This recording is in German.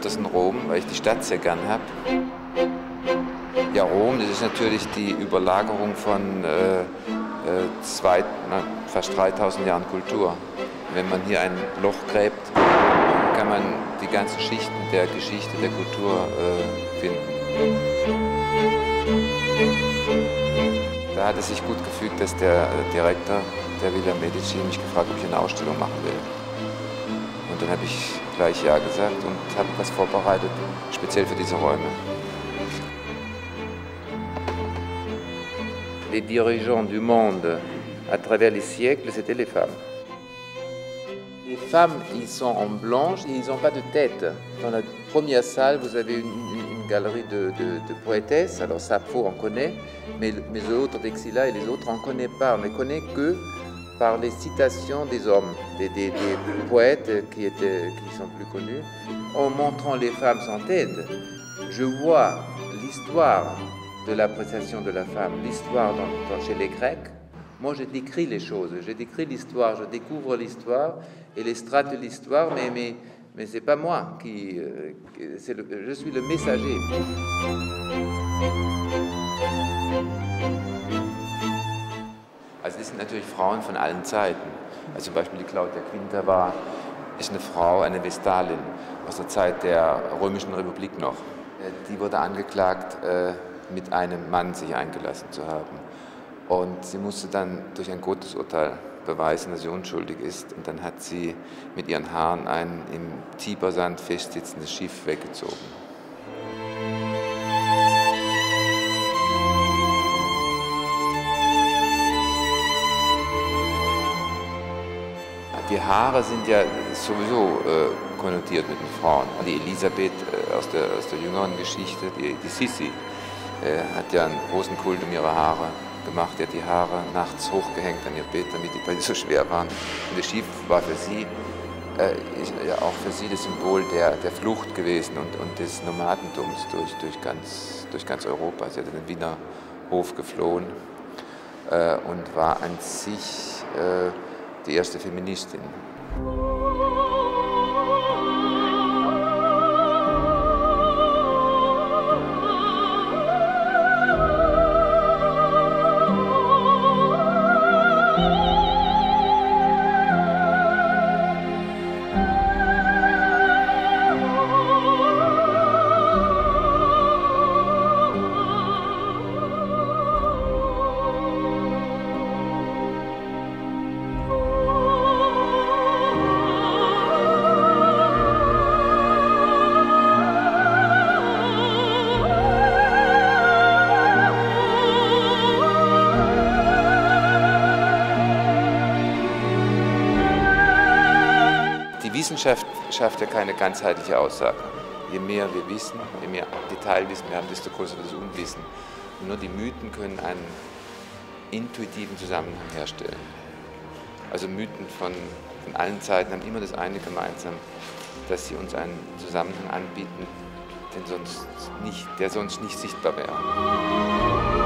öfters in Rom, weil ich die Stadt sehr gern habe. Ja, Rom, das ist natürlich die Überlagerung von fast 3000 Jahren Kultur. Wenn man hier ein Loch gräbt, kann man die ganzen Schichten der Geschichte, der Kultur finden. Da hat es sich gut gefügt, dass der Direktor, der Villa Medici, mich gefragt hat, ob ich eine Ausstellung machen will. Und dann habe ich gleich Ja gesagt und habe was vorbereitet, speziell für diese Räume. Les dirigeants du monde à travers les siècles, c'était les femmes. Les femmes, ils sont en blanche et ils n'ont pas de tête. Dans la première salle, vous avez une galerie de poétesses. Alors Sappho, on connaît, mais les autres, Vexilla et les autres, on ne connaît pas. On ne les connaît que par les citations des hommes, des poètes qui sont plus connus. En montrant les femmes sans tête, je vois l'histoire de l'appréciation de la femme, l'histoire chez les Grecs. Moi, je décris les choses, je décris l'histoire, je découvre l'histoire et les strates de l'histoire, mais ce n'est pas moi je suis le messager. Also das sind natürlich Frauen von allen Zeiten. Also zum Beispiel die Claudia Quinta ist eine Frau, eine Vestalin aus der Zeit der Römischen Republik noch. Die wurde angeklagt, mit einem Mann sich eingelassen zu haben. Und sie musste dann durch ein Todesurteil beweisen, dass sie unschuldig ist. Und dann hat sie mit ihren Haaren ein im Tibersand festsitzendes Schiff weggezogen. Die Haare sind ja sowieso konnotiert mit den Frauen. Die Elisabeth aus der jüngeren Geschichte, die Sissi, hat ja einen großen Kult um ihre Haare gemacht. Die hat die Haare nachts hochgehängt an ihr Bett, weil die so schwer waren. Und das Schiff war für sie, auch für sie das Symbol der Flucht gewesen und des Nomadentums durch ganz Europa. Sie hat in den Wiener Hof geflohen und war an sich die erste Feministin. Die Wissenschaft schafft ja keine ganzheitliche Aussage. Je mehr wir wissen, je mehr Detailwissen wir haben, desto größer wird das Unwissen. Und nur die Mythen können einen intuitiven Zusammenhang herstellen. Also Mythen von allen Zeiten haben immer das eine gemeinsam, dass sie uns einen Zusammenhang anbieten, der sonst nicht sichtbar wäre.